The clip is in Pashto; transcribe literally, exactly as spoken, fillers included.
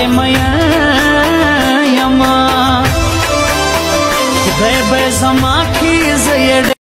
ستړی میا یما خدای به زما کې زه